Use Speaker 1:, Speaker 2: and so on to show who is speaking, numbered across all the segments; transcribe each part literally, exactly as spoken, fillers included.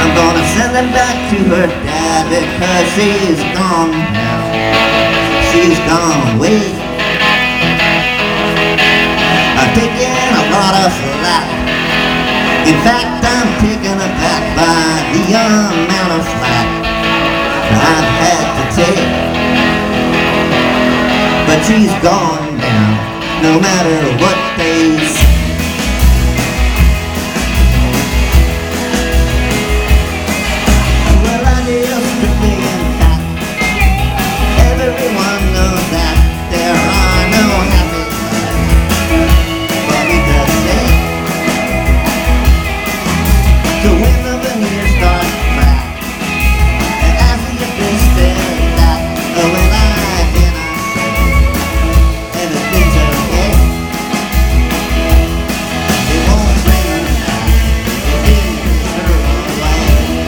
Speaker 1: I'm gonna send them back to her dad because she's gone now. She's gone away. I've taken a lot of slack. In fact, I'm taken aback by the amount of slack I've had to take. But she's gone now, no matter what they say. Well, I used to be in fact. Everyone knows that there are no happy days for me to say. So when the veneer starts to crack, and after you feel still that, oh well, I cannot say everything's okay. It won't bring me back, it'll be her away.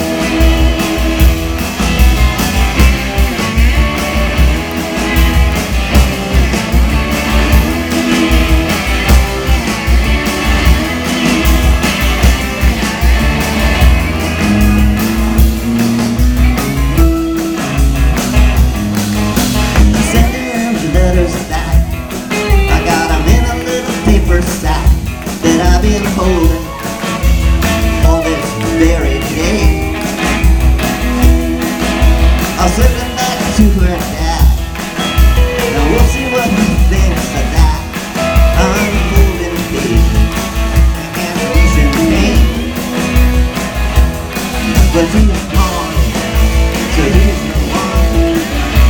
Speaker 1: I got them in a little paper sack that I've been holding all this very day. I'll send them back to her dad. Now we'll see what he thinks of that unfolding page and recent pain. But he's gone, so he's no one.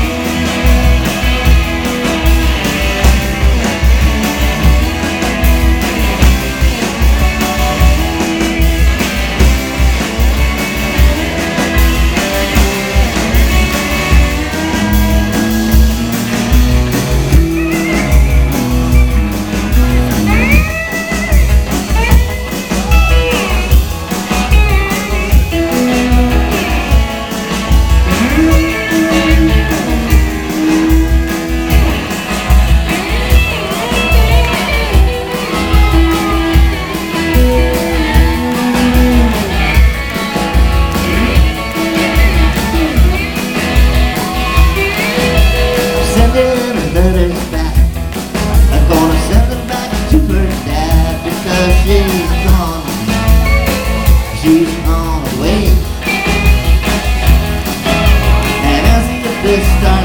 Speaker 1: Letters back. I'm gonna send them back to her dad because she's gone. She's gone away. And as if this starts